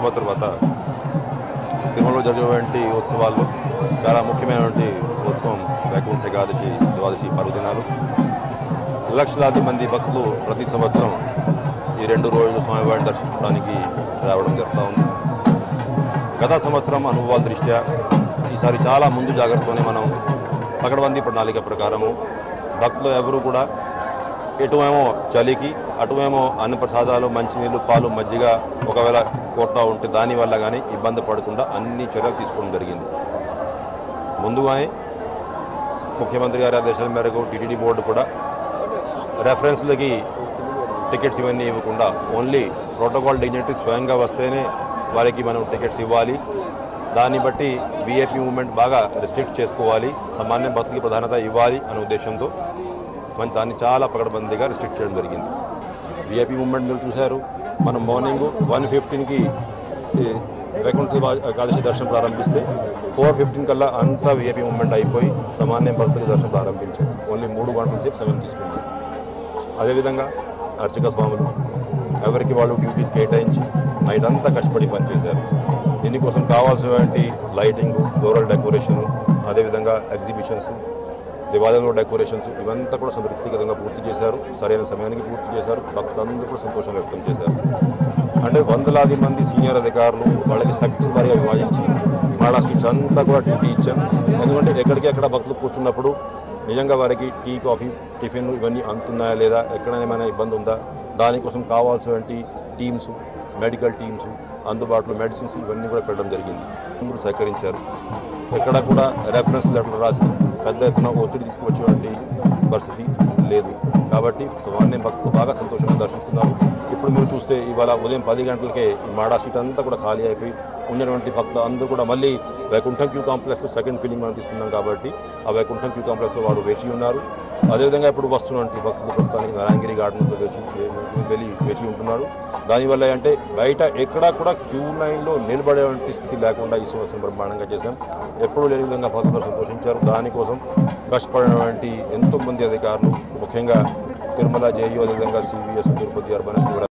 సంవత్సరాల తర్వాత తిరుమలలో జరిగేటువంటి ఉత్సవాల్లో చాలా ముఖ్యమైనటువంటి ఉత్సవం వైకుంఠ ఏకాదశి ద్వాదశి పర్వదినాలు. లక్షలాది మంది భక్తులు ప్రతి సంవత్సరం ఈ 2 రోజులు స్వామివారిని దర్శించుకోవడానికి రావడం జరుగుతూ ఉంది. గత సంవత్సరం అనుభవాల దృష్ట్యా ఈసారి చాలా ముందు జాగ్రత్తతోనే మనం పకడ్బందీ ప్రణాళిక ప్రకారము భక్తులు ఎవరు కూడా ఎటువేమో చలికి అటువేమో అన్నప్రసాదాలు మంచినీళ్ళు పాలు మజ్జిగ ఒకవేళ కోరుతూ ఉంటే దానివల్ల కానీ ఇబ్బంది పడకుండా అన్ని చర్యలు తీసుకోవడం జరిగింది. ముందుగానే ముఖ్యమంత్రి గారి ఆదేశాల మేరకు టీటీడీ బోర్డు కూడా రెఫరెన్స్లకి టికెట్స్ ఇవన్నీ ఇవ్వకుండా ఓన్లీ ప్రోటోకాల్ డిగ్నిటరీస్ స్వయంగా వస్తేనే వారికి మనం టికెట్స్ ఇవ్వాలి. దాన్ని బట్టి వీఐపీ మూవ్మెంట్ బాగా రిస్ట్రిక్ట్ చేసుకోవాలి, సామాన్య భక్తులకి ప్రాధాన్యత ఇవ్వాలి అనే ఉద్దేశంతో మనం దాన్ని చాలా పకడ్బందీగా రిస్ట్రిక్ట్ చేయడం జరిగింది. వీఐపీ మూవ్మెంట్ మీరు చూశారు, మనం మార్నింగ్ 1:15కి వైకుంఠ ఏకాదశి దర్శనం ప్రారంభిస్తే 4:15 కల్లా అంతా వీఐపీ మూవ్మెంట్ అయిపోయి సామాన్య భక్తులు దర్శనం ప్రారంభించారు. ఓన్లీ 3 గంటల సేపు సమయం తీసుకున్నారు. అదేవిధంగా అర్చక స్వాములు ఎవరికి వాళ్ళు డ్యూటీస్ కేటాయించి నైట్ అంతా కష్టపడి పనిచేశారు. దీనికోసం కావాల్సినటువంటి లైటింగ్, ఫ్లోరల్ డెకరేషను, అదేవిధంగా ఎగ్జిబిషన్స్, దేవాలయంలో డెకరేషన్స్ ఇవంతా కూడా సంతృప్తికరంగా పూర్తి చేశారు. సరైన సమయానికి పూర్తి చేశారు. భక్తులందరూ కూడా సంతోషం వ్యక్తం చేశారు. అంటే వందలాది మంది సీనియర్ అధికారులు వాళ్ళకి సెక్టర్ వారీగా విభజించి మాడా స్ట్రీట్స్ అంతా కూడా డ్యూటీ ఇచ్చాం. ఎందుకంటే ఎక్కడికెక్కడ భక్తులు కూర్చున్నప్పుడు నిజంగా వారికి టీ, కాఫీ, టిఫిన్ ఇవన్నీ అందుతున్నాయా లేదా, ఎక్కడైనా ఏమైనా ఇబ్బంది ఉందా, దానికోసం కావాల్సినటువంటి టీమ్స్, మెడికల్ టీమ్స్, అందుబాటులో మెడిసిన్స్ ఇవన్నీ కూడా పెట్టడం జరిగింది. అందరూ సహకరించారు. ఎక్కడ కూడా రెఫరెన్స్ లెటర్ రాసి పెద్ద ఎత్తున ఒత్తిడి తీసుకువచ్చేటువంటి పరిస్థితి లేదు. కాబట్టి సామాన్య భక్తులు బాగా సంతోషంగా దర్శించుకున్నారు. ఇప్పుడు మీరు చూస్తే ఇవాళ ఉదయం 10 గంటలకే ఈ మాడా సీట్ అంతా కూడా ఖాళీ అయిపోయి ఉన్నటువంటి భక్తులు అందరూ కూడా మళ్ళీ వైకుంఠం క్యూ కాంప్లెక్స్లో సెకండ్ ఫీలింగ్ మనం తీసుకున్నాం కాబట్టి ఆ వైకుంఠం క్యూ కాంప్లెక్స్లో వారు వేచి ఉన్నారు. అదేవిధంగా ఇప్పుడు వస్తున్నటువంటి భక్తులు ప్రస్తుతానికి నారాయణగిరి గార్డెన్లో వేచి ఉంటున్నారు. దానివల్ల అంటే బయట ఎక్కడా కూడా క్యూ లైన్లో నిలబడేటువంటి స్థితి లేకుండా ఈ సంవత్సరం బ్రహ్మాండంగా చేశాం. ఎప్పుడూ లేని విధంగా భక్తులు సంతోషించారు. దానికోసం కష్టపడినటువంటి ఎంతోమంది అధికారులు, ముఖ్యంగా తిరుమల జేయూ, అదేవిధంగా సివిఎస్, తిరుపతి అర్బన్